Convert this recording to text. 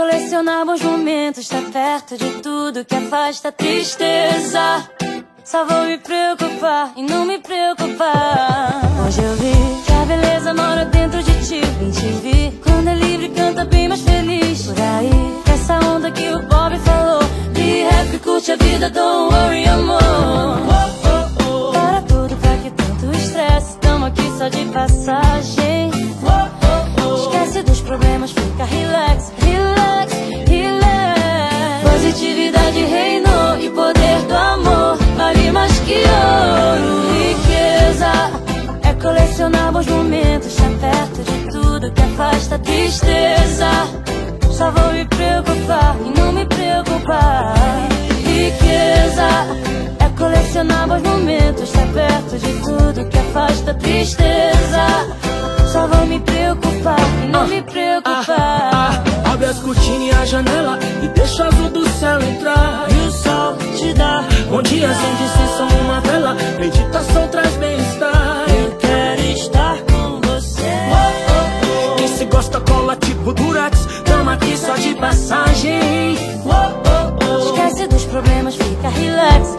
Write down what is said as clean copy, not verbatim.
colecionar bons momentos, tá perto de tudo que afasta a tristeza. Só vou me preocupar e não me preocupar. Hoje eu vi que a beleza mora dentro de ti. Vem te vi, quando é livre canta bem mais feliz. Por aí, essa onda que o Bob falou. Be happy, curte a vida, don't worry, amor. Para tudo, pra que tanto estresse? Tamo aqui só de passagem. Esquece dos problemas, fica relax, relax, relax. Positividade reinou e poder do amor vale mais que ouro. Riqueza é colecionar bons momentos, tá perto de tudo que afasta a tristeza. Só vou me preocupar e não me preocupar. Riqueza é colecionar bons momentos, tá perto de tudo que afasta a tristeza. Só vou me preocupar e não me preocupar. Abre as cortinas e a janela e deixa a luz do céu entrar. E o sol te dá bom dia, acende se são uma vela. Meditação traz bem-estar. Eu quero estar com você. Quem se gosta cola tipo Durax. Tamo aqui só de passagem. Esquece dos problemas, fica relax,